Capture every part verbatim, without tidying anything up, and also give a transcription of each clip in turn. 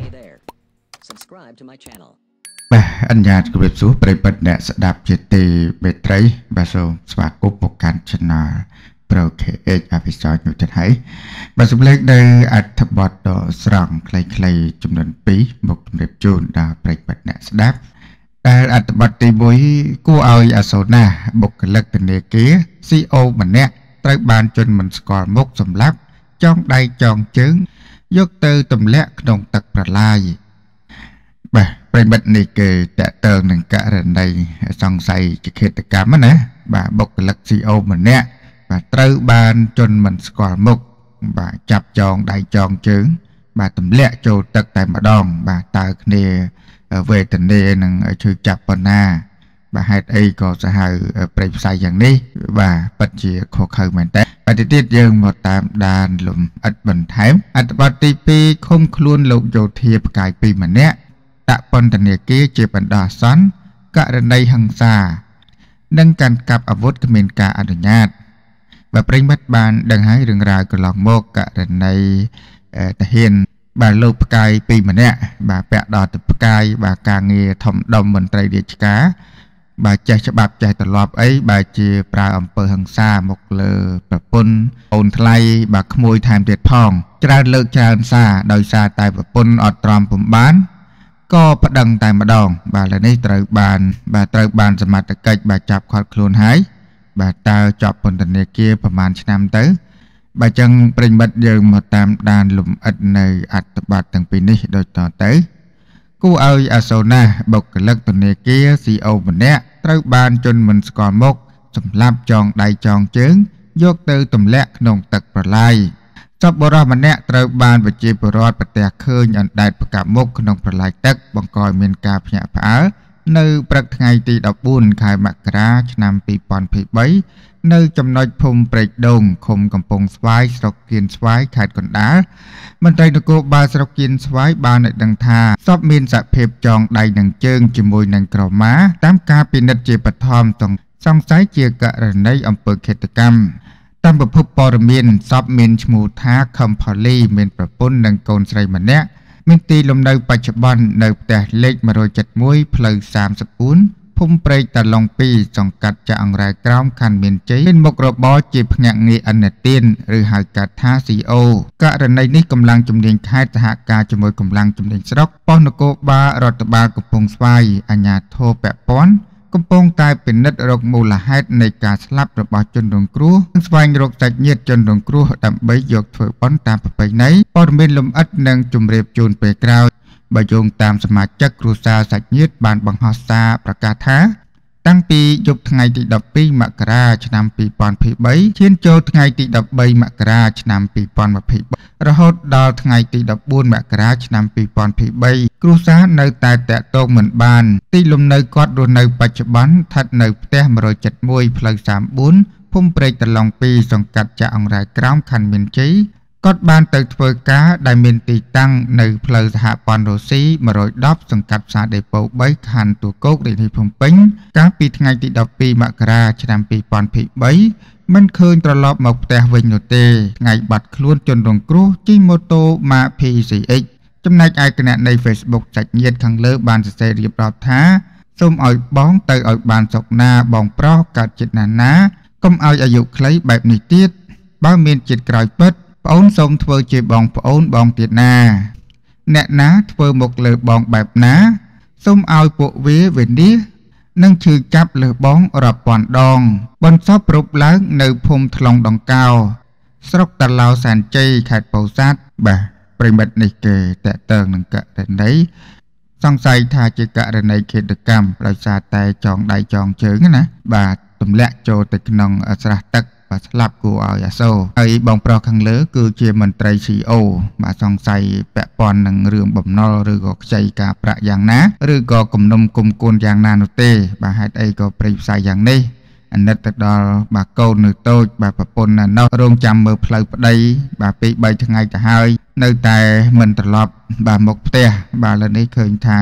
bà anh nhà của việc số bày bật nè sẽ đạp chế tì bề trái bà sô xóa cúp một cạnh chân nào pro kê ếch à vì sao như thế này bà sụp lên đây ạch thập bọt đỏ sẵn clay clay chung đơn bí một trong đẹp chôn đã bày bật nè sẽ đạp đã ạch thập bọt tì bối cô ơi à sô nà bốc cái lực tình đề kia xê e ô mà nè tới bàn chân mình score mốc xâm lắp trong đây tròn chướng dốc từ tùm lẹ đồng tật bà lai bà bày bật này kề tạ tờ nâng cả rần đây xong xây chỉ khết tất cả mà nè bà bốc cái lực xê e ô mà nè bà tới bàn chân mình score mốc bà chạp tròn đây tròn chướng bà tùm lẹ trô tật tại mà đòn bà tờ nè về tình đề nâng chơi chạp bà na bà hai ấy có sẽ hai bày sai dạng ní và bật chỉ khó khăn mạnh tế và tiếp tiếp dương một tạm đàn lùm ất bình thám ất bật tí pi không luôn lục dầu thiệp cài pi mà nè tạ bần tình này kia chỉ bần đỏ xoắn cả rần đây hằng xa nâng cần cặp ở vốt cái mình cả ở nhạt và bày mất bàn đừng hãy rừng rào của lòng mô cả rần đây ta hiền bà lục cài pi mà nè bà bẹ đỏ tập cài bà càng nghe thông đồng mình tây địa cá bà chạy cho bạp chạy tật lọp ấy bà chỉ pra ẩm pơ hằng xa một lờ bà pun ôn thay bà khmôi tham tiệt phong cha lơ cha xa đôi xa tại bà pun ọt tròm bùm bán có bắt đằng tại mà đòn bà là này trời bàn bà trời bàn sầm mặt cách bà chạp khoát khuôn hái bà ta chọc bồn tình này kiaประมาณ năm tới bà chân bình bật dừng một tam đàn lùm ất này ạch bạt thằng pin đi đôi tỏ tới cô ơi à sô na bốc cái lực tuần này kia xê e ô mình nè tới bàn chân mình còn mốc sầm lạp tròn đầy tròn chướng dốc từ tùm lẹ nồng tật bà lai sắp bò ra mình nè tới bàn và chia bò ra bật tẹt khơi nhận đại bậc cả mốc nồng bà lai tật bằng còi miền cà nhẹ phá nơi bậc ngày tì đọc buồn khai mạc ra năm pi pon pi bảy nơi trong nói phum bạch đồng không cầm pong xoái sọc kiên xoái khai còn đá mình tay nó cô ba sọc kiên xoái ba này đằng tha sắp miên sạ phep tròn đầy đằng chân chỉ môi đằng cỏ má tám ca pin đất chỉ bật thom tổng song sái chia cả rần đây ông bực khét cam tam bậc phúc bò miên sắp miên mù tha khom phò ly miên bậc pun đằng cồn sài mà nè miên tì lồng nơi bạch chập ban nơi tè lệch mà rồi chặt mũi phơi sàm sập uốn phum preyตឡងពីសង្កាត់ចាអង្រែក្រោមខណ្ឌមានជ័យមានមុខរបរជាភ្នាក់ងារអនុទានឬហៅកាត់ថា xê e ô ករណីនេះកម្លាំងជំនាញខេត្តសហការជាមួយកម្លាំងជំនាញស្រុកប៉ុស្តិ៍នគរបាលរដ្ឋបាលកំពង់ស្វាយអាជ្ញាធរពាក់ព័ន្ធកំពុងតែពិនិត្យរកមូលហេតុនៃការស្លាប់របស់ជនរងគ្រោះនិងស្វែងរកសាច់ញាតិជនរងគ្រោះដើម្បីយកធ្វើបុណ្យតាមប្រពៃណីព័ត៌មានលម្អិតនិងជម្រាបជូនពេលក្រោយបើយោងតាមសមាជិកគ្រួសារសាច់ញាតិបានបង្ហោះសារប្រកាសថាតាំងពីយប់ថ្ងៃទី ដប់ពីរ មករាឆ្នាំ ពីរពាន់ยี่สิบสามឈានចូលថ្ងៃទី ដប់បី មករាឆ្នាំ ពីរពាន់ยี่สิบสี่រហូតដល់ថ្ងៃទី ដប់បួន មករាឆ្នាំ ពីរពាន់ยี่สิบสี่គ្រួសារនៅតែតាក់ទងមិនបានទីលំនៅគាត់រស់នៅបច្ចុប្បន្នស្ថិតនៅផ្ទះmột không bảy mộtផ្លូវសាមបួនភូមិព្រែកតឡុងពីរសង្កាត់ចាក់អង្រែក្រោមខណ្ឌមានជ័យគាត់បានទៅធ្វើការដែលមានទីតាំងនៅផ្លូវសហព័ន្ធរុស្ស៊ីmột một khôngសង្កាត់ផ្សារដេប៉ូបីខណ្ឌទួលគោករាជធានីភ្នំពេញកាលពីថ្ងៃទី ដប់ពីរ មករាឆ្នាំ ពីរពាន់ยี่สิบสี่មិនឃើញត្រឡប់មកផ្ទះវិញនោះទេថ្ងៃបាត់ខ្លួនជនរងគ្រោះជិះម៉ូតូ Mark พี ซี เอ็กซ์ ចំណែកឯគណនី Facebook សាច់ញាតិខាងលើបានសរសេររៀបរាប់ថាសូមឲ្យបងទៅឲ្យបានសុខណាបងប្រុសកើតចិត្តណាណាកុំឲ្យអាយុខ្លីបែបនេះទៀតបើមានចិត្តក្រោយពិតប្អូនសូមធ្វើជាបងប្អូនបងទៀតណាអ្នកណាធ្វើមកលើបងបែបណាសូមឲ្យពួកវាវិនិច្ឆ័យនិងឈឺចាប់លើបងរាប់ពាន់ដងបន្សពរូបឡើងនៅភូមិថ្លុងដង្កោស្រុកតាឡៅសានជ័យខេត្តពោធិ៍សាត់បាទប្រិមិត្តនេះគេតេតើងនឹងករណីសង្ស័យថាជាករណីឃាតកម្មដោយសារតែចងដៃចងជើងណាបាទទម្លាក់ចូលទៅក្នុងស្រះទឹកបាទស្លាប់គួរឲ្យអាសូរហើយបងប្រុសខាងលើគឺជាមន្ត្រី xê e ô បាទសង្ស័យពាក់ព័ន្ធនឹងរឿងបំណុលឬក៏ខ្ចីការប្រាក់យ៉ាងណាឬក៏គំនុំគុំគួនយ៉ាងណានោះទេបាទហេតុអីក៏ព្រៃផ្សាយយ៉ាងនេះអាណិតទៅដល់បាទកូននៅតូចបាទប្រពន្ធនៅនោះរងចាំមើលផ្លូវប្តីបាទពីរបីថ្ងៃទៅហើយនៅតែមិនត្រឡប់បាទមកផ្ទះបាទឥឡូវនេះឃើញថា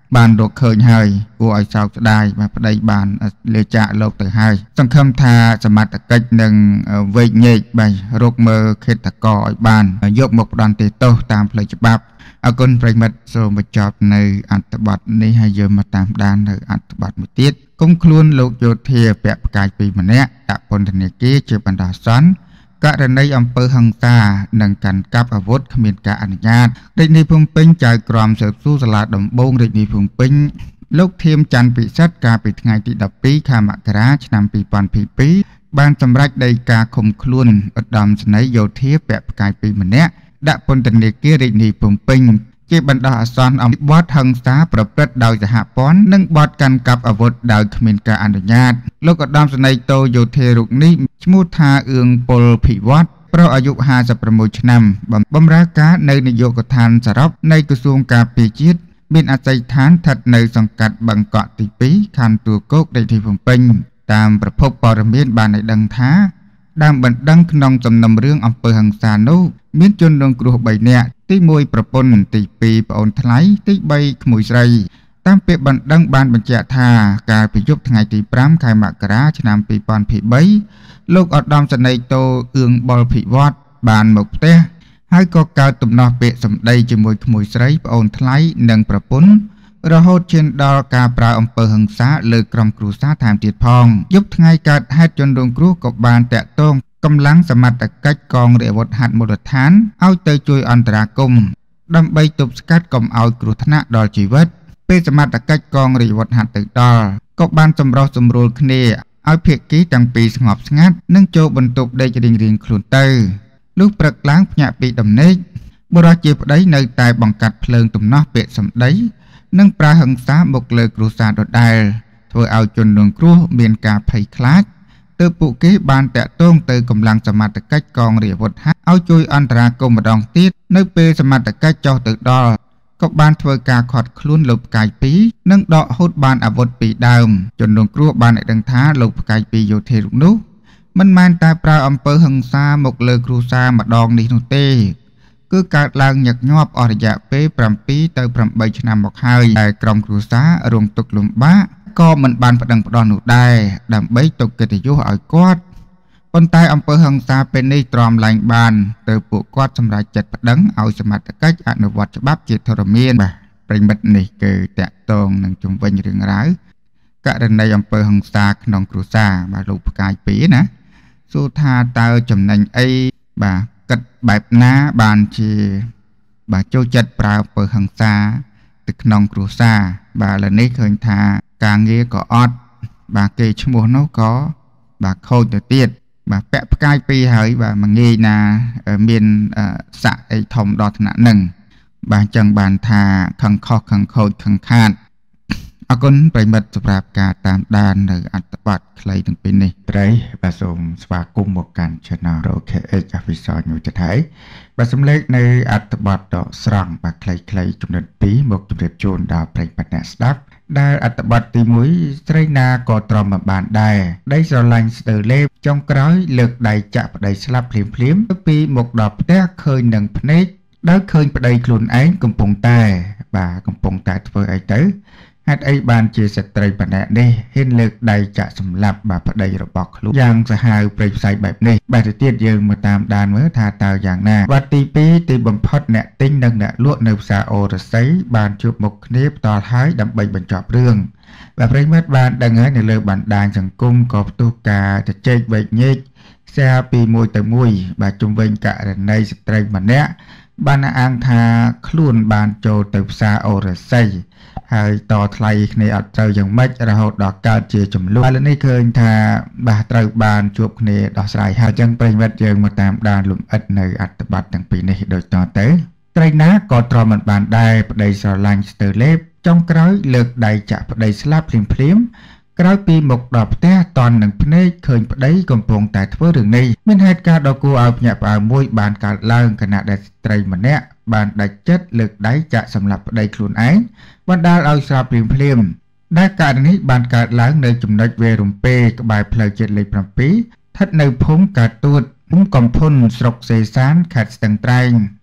បានរកឃើញហើយគួរឲ្យសោកស្ដាយបាទប្តីបានលាចាកលោកទៅហើយសង្ឃឹមថាសមត្ថកិច្ចនឹងវេកញែកបាទរកមើលឃាតករឲ្យបានយកមកផ្ដន្ទាទោសតាមផ្លូវច្បាប់អរគុណប្រិមិត្តសូមបញ្ចប់នៅអត្ថបទនេះហើយយើងមកតាមដាននៅអត្ថបទមួយទៀតគុំខ្លួនលោកយោធាពាក់ផ្កាយពីរម្នាក់ដាក់ពន្ធនាគារជាបណ្ដោះអាសន្នករណីអំពើហិង្សានិងកាន់កាប់អាវុធគ្មានការអនុញ្ញាតរាជធានីភ្នំពេញចៅក្រមស៊ើបសួរសាលាដំបងរាជធានីភ្នំពេញលោកធៀមច័ន្ទពិសិដ្ឋកាលពីថ្ងៃទីដប់ពីរខែមករាឆ្នាំពីរពាន់ยี่สิบสองបានសម្រេចដីកាឃុំខ្លួនឧត្តមសេនីយ៍យោធាពាក់ផ្កាយពីរម្នាក់ដាក់ពន្ធនាគាររាជធានីភ្នំពេញជាបណ្ដោះអាសន្នអំពីបទហិង្សាប្រព្រឹត្តដោយសហព័ន្ធនិងបទកាន់កាប់អាវុធដោយគ្មានការអនុញ្ញាតលោកឧត្តមសេនីយ៍តូយោធារូបនេះឈ្មោះថាអឿងពលភិវឌ្ឍប្រុសអាយុห้าสิบหกឆ្នាំបម្រើការនៅនាយកដ្ឋានសរុបនៃក្រសួងការពារជាតិមានអាស័យដ្ឋានស្ថិតនៅសង្កាត់បឹងកក់ទីពីរខណ្ឌទួលគោករាជធានីភ្នំពេញតាមប្រភពព័ត៌មានបានឲ្យដឹងថាដើមបណ្ដឹងក្នុងសំណុំរឿងអំពើហិង្សានោះមានជនរងគ្រោះបីនាក់ទីមួយប្រពន្ធទីពីរប្អូនថ្លៃទីបីក្មួយស្រីតាមពាក្យបណ្ដឹងបានបញ្ជាក់ថាកាលពីយប់ថ្ងៃទីប្រាំខែមករាឆ្នាំពីរពាន់ยี่สิบสามលោកឧត្តមសេនីយ៍តូអឿងបុលភិវឌ្ឍបានមកផ្ទះហើយក៏កើតទំនាស់ពាក្យសម្ដីជាមួយក្មួយស្រីប្អូនថ្លៃនិងប្រពន្ធរហូតឈានដល់ការប្រើអំពើហិង្សាលើក្រុមគ្រួសារថែមទៀតផងយប់ថ្ងៃកើតហេតុជនរងគ្រោះក៏បានតាក់ទងកម្លាំងសមត្ថកិច្ចកងរាជអាវុធហត្ថមូលដ្ឋានឲ្យទៅជួយអន្តរាគមន៍ដើម្បីទប់ស្កាត់កុំឲ្យគ្រោះថ្នាក់ដល់ជីវិតពេលសមត្ថកិច្ចកងរាជអាវុធហត្ថទៅដល់ក៏បានសម្រុះសម្រួលគ្នាឲ្យភាគីទាំងពីរស្ងប់ស្ងាត់និងចូលបន្ទប់ដេករៀងរៀងខ្លួនទៅលុះព្រឹកឡើងភ្ញាក់ពីដំណេកបុរសជាប្តីនៅតែបង្កាត់ភ្លើងទំនាស់ពាក្យសម្ដីនិងប្រើហិង្សាមកលើគ្រួសារដដែលធ្វើឲ្យជនរងគ្រោះមានការភ័យខ្លាចទើបពួកគេបានតាក់ទងទៅកម្លាំងសមត្ថកិច្ចកងរាជអាវុធហត្ថឲ្យជួយអន្តរាគមន៍ម្ដងទៀតនៅពេលសមត្ថកិច្ចចុះទៅដល់ក៏បានធ្វើការឃាត់ខ្លួនលោកផ្កាយពីរនិងដកហូតបានអាវុធពីរដើមជនរងគ្រោះបានឲ្យដឹងថាលោកផ្កាយពីរយោធារូបនោះមិនមែនតែប្រើអំពើហិង្សាមកលើគ្រួសារម្ដងនេះនោះទេគឺកើតឡើងញឹកញាប់អស់រយៈពេលប្រាំពីរទៅប្រាំបីឆ្នាំមកហើយតែក្រុមគ្រួសាររងទុក្ខលំបាកក៏មិនបានប្តឹងផ្តល់នោះដែរដើម្បីទុកកិត្តិយសឲ្យគាត់ប៉ុន្តែអំពើហិង្សាពេលនេះទ្រាំឡើងបានទៅពួកគាត់សម្រេចចិត្តប្តឹងឲ្យសមត្ថកិច្ចអនុវត្តច្បាប់ជាធរមានបាទប្រិមិត្តនេះគឺតាក់ទងនឹងជំវិញរឿងរ៉ាវករណីអំពើហិង្សាក្នុងគ្រួសារបាទលោកផ្កាយពីរណាសួរថាតើចំណេញអីបាទគិតបែបណាបានជាបាទចូលចិត្តប្រើអំពើហិង្សាទៅក្នុងគ្រួសារបាទឥឡូវនេះឃើញថាការងារក៏អត់បាទគេឈ្មោះនោះក៏បាទខូចទៅទៀតបាទពាក់ផ្កាយពីរហើយបាទមួយងាយណាមានស័ក្តិអីធំដល់ថ្នាក់ហ្នឹងបាទអញ្ចឹងបានថាខឹងខុសខឹងខូចខឹងខាតអរគុណប្រិមិត្តសម្រាប់ការតាមដាននៅអត្ថបទខ្លីទាំងពីរនេះត្រីបាទសូមស្វាគមន៍មកកាន់ Channel រ៉ូ ខេ អេច Official ញូចថៃបាទសំឡេងនៅអត្ថបទដកស្រង់បាទខ្លីៗចំណុចពីរមកជម្រាបជូនដល់ប្រិមិត្តអ្នកស្ដាប់ដែលអត្ថបទទីមួយស្រីណាក៏ទ្រាំមិនបានដែរដីស្រឡាញ់ស្ទើរលេបចុងក្រោយលើកដៃចាក់ប្តីស្លាប់ភ្លាមភ្លាមទៅពីមកដល់ផ្ទះឃើញនឹងភ្នែកដោយឃើញប្តីខ្លួនឯងកំពុងតែបាទកំពុងតែធ្វើអីទៅហេតុអីបានជាស្ត្រីម្នាក់នេះហ៊ានលើកដៃចាក់សម្លាប់បាទប្តីរបស់ខ្លួនយ៉ាងសាហាវព្រៃផ្សៃបែបនេះបាទទៅទៀតយើងមកតាមដានមើលថាតើយ៉ាងណាវត្តទីពីរទីបំផុតអ្នកទិញនិងអ្នកលក់នៅផ្សារអូរស័យបានជួបមុខគ្នាផ្ទាល់ហើយដើម្បីបញ្ចប់រឿងបាទប្រិមិត្តបានដឹងហើយនៅលើបណ្ដាញសង្គមក៏ផ្ទុះការជជែកវែកញែកផ្សាយពីមួយទៅមួយបាទជុំវិញករណីស្ត្រីម្នាក់បានអះអាងថាខ្លួនបានចូលទៅផ្សារអូរស័យហើយតថ្លៃគ្នាអត់ត្រូវយ៉ាងម៉េចរហូតដល់កើតជាចំនួនឥឡូវនេះឃើញថាបាទត្រូវបានជួបគ្នាដោះស្រាយហើយអញ្ចឹងប្រិយមិត្តយើងមកតាមដានលំអិតនៅអត្ថបទទាំងពីរនេះដូចតទៅត្រីណាក៏ទ្រាំមិនបានដែរប្តីស្រឡាញ់ស្ទើរលេបចុងក្រោយលើកដៃចាក់ប្តីស្លាប់ភ្លាមភ្លាមក្រោយពីមកដល់ផ្ទះតន់នឹងភ្នែកឃើញប្តីកំពុងតែធ្វើរឿងនេះមានហេតុការណ៍ដ៏គួរឲ្យភ្ញាក់ផ្អើលមួយបានកើតឡើងខណៈដែលស្ត្រីម្នាក់បានដាច់ចិត្តលើកដៃចាក់សម្លាប់ប្តីខ្លួនឯងបណ្ដាលឲ្យស្លាប់ភ្លាមភ្លាមដែលករណីនេះបានកើតឡើងនៅចំណុចវេរំពេក្បែរផ្លូវជាតិលេខប្រាំពីរស្ថិតនៅភូមិកើតទួតភូមិកំភុនស្រុកសេសានខេត្តស្ទឹងត្រែង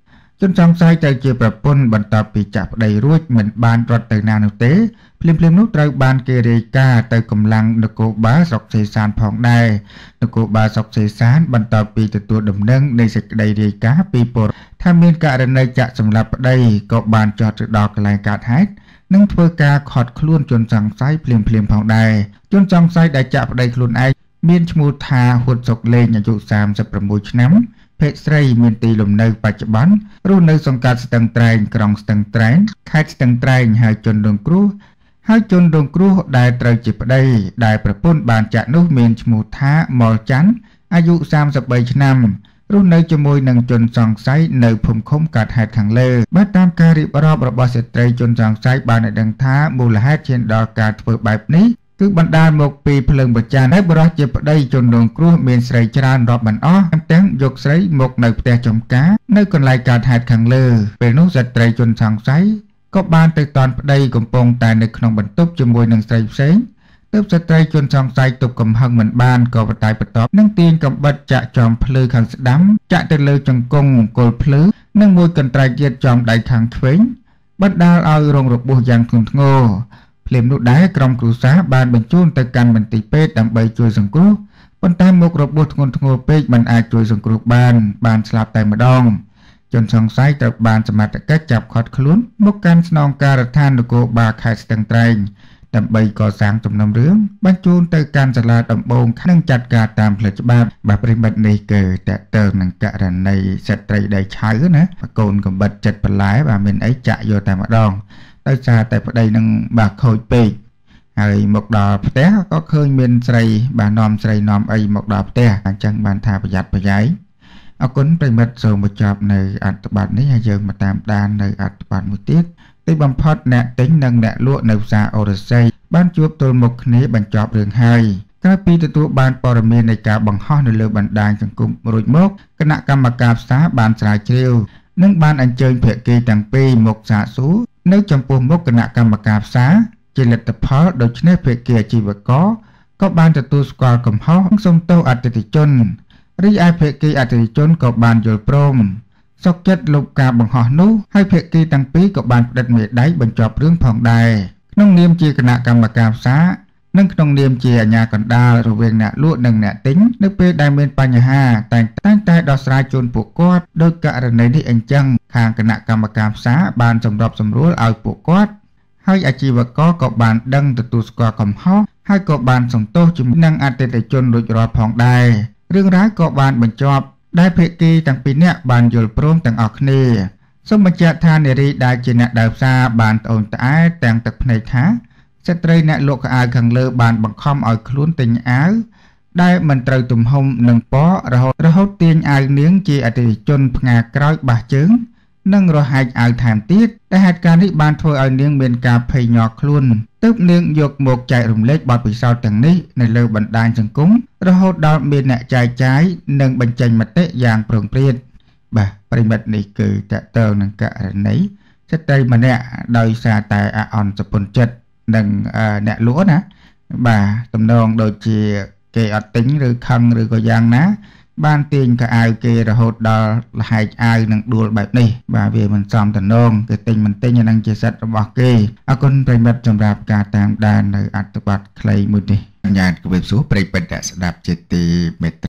ជនសង្ស័យទៅជាប្រពន្ធបន្ទាប់ពីចាក់ប្តីរួចមិនបានរត់ទៅណានោះទេភ្លាមៗនោះត្រូវបានគេរាយការណ៍ទៅកម្លាំងនគរបាលស្រុកសេសានផងដែរនគរបាលស្រុកសេសានបន្ទាប់ពីទទួលដំណឹងនៃសេចក្តីរាយការណ៍ពីពលថាមានករណីចាក់សម្លាប់ប្តីក៏បានចុះទៅដល់កន្លែងកើតហេតុនិងធ្វើការឃាត់ខ្លួនជនសង្ស័យភ្លាមៗផងដែរជនសង្ស័យដែលចាក់ប្តីខ្លួនឯងមានឈ្មោះថាហ៊ុតសុកលេងអាយុសាមសិបប្រាំមួយឆ្នាំភេទស្រីមានទីលំនៅបច្ចុប្បន្នរស់នៅសង្កាត់ស្ទឹងត្រែងក្រុងស្ទឹងត្រែងខេត្តស្ទឹងត្រែងហើយជនរងគ្រោះហើយជនរងគ្រោះដែលត្រូវជាប្តីដែលប្រពន្ធបានចាក់នោះមានឈ្មោះថាម៉ុលច័ន្ទអាយុសាមសិបបីឆ្នាំរស់នៅជាមួយនឹងជនសង្ស័យនៅភូមិឃុំកាត់ហេតុខាងលើបើតាមការរៀបរាប់របស់ស្ត្រីជនសង្ស័យបានឲ្យដឹងថាមូលហេតុឈានដល់ការធ្វើបែបនេះគឺបណ្ដាលមកពីភ្លើងប្រច័ណ្ឌហើយបរិះជាប្តីជនរងគ្រោះមានស្រីច្រើនរាប់មិនអស់ទាំងយកស្រីមកនៅផ្ទះចំការនៅកន្លែងកើតហេតុខាងលើពេលនោះស្ត្រីជនសង្ស័យក៏បានទៅតាន់ប្តីកំពុងតែនៅក្នុងបន្ទប់ជាមួយនឹងស្រីផ្សេងទើបស្ត្រីជនសង្ស័យទប់កំហឹងមិនបានក៏បតាយបន្ទាប់នឹងទាញកំបិតចាក់ចំភ្លឺខាងស្ដាំចាក់ទៅលើចង្គង់គល់ភ្លឺនិងមួយកន្ត្រៃទៀតចំដៃខាងឆ្វេងបណ្ដាលឲ្យរងរបួសយ៉ាងធ្ងន់ធ្ងរភ្លាមនោះដែរក្រុមគ្រួសារបានបញ្ជូនទៅកាន់មន្ទីរពេទ្យដើម្បីជួយសង្គ្រោះប៉ុន្តែមុខរបួសធ្ងន់ធ្ងរពេកមិនអាចជួយសង្គ្រោះបានបានស្លាប់តែម្ដងជនសង្ស័យត្រូវបានសមត្ថកិច្ចចាប់ឃាត់ខ្លួនមកកាន់ស្នងការដ្ឋាននគរបាលខេត្តស្ទឹងត្រែងដើម្បីកសាងសំណុំរឿងបញ្ជូនទៅកាន់សាលាដំបងនិងចាត់ការតាមផ្លូវច្បាប់បាទប្រិមិត្តនេះគឺតើតើនឹងករណីស្ត្រីដែលឆៅណាកូនកំបិតចិត្តបន្លែបាទមានអីចាក់យកតែម្ដងដោយសារតែប្តីនឹងបាទខូចពេកហើយមកដល់ផ្ទះក៏ឃើញមានស្រីបាទនាំស្រីនាំអីមកដល់ផ្ទះអញ្ចឹងបានថាប្រយ័ត្នប្រយែងអរគុណប្រិមិត្តសូមបញ្ចប់នៅអត្ថបទនេះហើយយើងមកតាមដាននៅអត្ថបទមួយទៀតទីបំផុតអ្នកទិញនិងអ្នកលក់នៅផ្សារអូរស័យបានជួបទល់មុខគ្នាបញ្ចប់រឿងហើយក្រោយពីទទួលបានព័ត៌មាននៃការបង្ហោះនៅលើបណ្ដាញសង្គមរួចមកគណៈកម្មការផ្សារបានស្រាវជ្រាវនិងបានអញ្ជើញភាគីទាំងពីរមកសាកសួរនៅចំពោះមុខគណៈកម្មការផ្សារជាលទ្ធផលដូច្នេះភាគីអាជីវករក៏បានទទួលស្គាល់កំហុសនិងសុំទោសអតិថិជនរីឯភាគីអតិថិជនក៏បានយល់ព្រមសុខចិត្តលុបការបង្ហោះនោះហើយភាគីទាំងពីរក៏បានផ្តិតមេដៃបញ្ចប់រឿងផងដែរក្នុងនាមជាគណៈកម្មការផ្សារនិងក្នុងនាមជាអាជ្ញាកណ្ដាលរវាងអ្នកលក់និងអ្នកទិញនៅពេលដែលមានបញ្ហាតែងតែងតែដោះស្រាយជូនពួកគាត់ដោយករណីនេះអញ្ចឹងខាងគណៈកម្មការផ្សារបានសម្របសម្រួលឲ្យពួកគាត់ហើយអាជីវករក៏បានដឹងទទួលស្គាល់កំហុសហើយក៏បានសន្ទោសជាមួយនឹងអតិថិជនរួចរាល់ផងដែររឿងរ៉ាវក៏បានបញ្ចប់ដែលភាគីទាំងពីរនាក់បានយល់ព្រមទាំងអស់គ្នាសូមបញ្ជាក់ថានារីដែលជាអ្នកដើរផ្សារបានត្អូញត្អែទាំងទឹកភ្នែកថាស្ត្រីអ្នកលក់ខោអាវខាងលើបានបង្ខំឲ្យខ្លួនទិញអាវដែលមិនត្រូវទំហំនិងពណ៌រហូតរហូតទាញអាវនាងជាអតិថិជនផ្ងាក្រោយបះជើងនិងរហែកអាវថែមទៀតតែហេតុការណ៍នេះបានធ្វើឲ្យនាងមានការភ័យញ័រខ្លួនទើបនាងយកមកចែករំលែកបទពិសោធន៍ទាំងនេះនៅលើបណ្ដាញសង្គមរហូតដល់មានអ្នកចែកចាយនិងបញ្ចេញមតិយ៉ាងប្រងព្រាតបាទប្រិមិត្តនេះគឺតើតើនឹងករណីស្ត្រីម្នាក់ដោយសារតែអអន់សពុនចិត្តនិងអ្នកលក់ណាបាទតំណងដូចជាគេអត់ទិញឬខឹងឬក៏យ៉ាងណាបានទាញកៅអៅគេរហូតដល់លហែកអាវនឹងដួលបែបនេះបាទវាមិនសមតំណងគេទិញមិនទិញអានឹងជាសិទ្ធិរបស់គេអរគុណប្រិមិត្តសម្រាប់ការតាមដាននៅអត្ថបទខ្លីមួយនេះញ៉ាតគួយសួរប្រិមិត្តស្ដាប់ជាទីមេត្រី